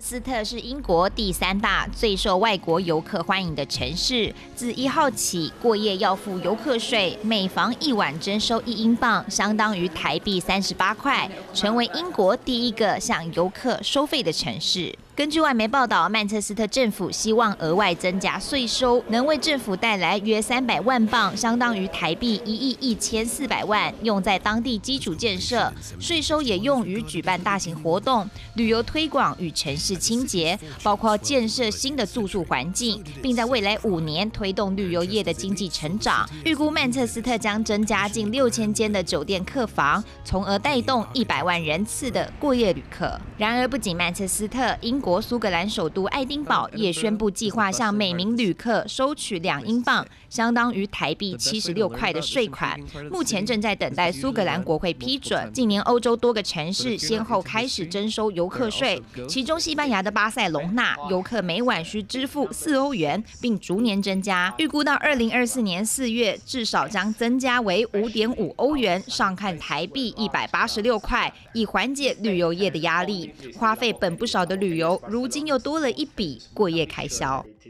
斯特是英国第3大、最受外国游客欢迎的城市。自1号起，过夜要付游客税，每房1晚征收1英镑，相当于台币38块，成为英国第一个向游客收费的城市。根据外媒报道，曼彻斯特政府希望额外增加税收，能为政府带来约300万镑，相当于台币1亿1400万，用在当地基础建设。税收也用于举办大型活动、旅游推广与城市清洁，包括建设新的住宿环境，并在未来5年推动旅游业的经济成长。预估曼彻斯特将增加近6000间的酒店客房，从而带动100万人次的过夜旅客。然而，不仅曼彻斯特，英国苏格兰首都爱丁堡也宣布计划向每名旅客收取2英镑，相当于台币76块的税款。目前正在等待苏格兰国会批准。近年，欧洲多个城市先后开始征收游客税，其中西班牙的巴塞隆纳游客每晚需支付4欧元，并逐年增加。预估到2024年4月，至少将增加为5.5欧元，上看台币186块，以缓解旅游业的压力。花费本不少的旅游，如今又多了一笔过夜开销。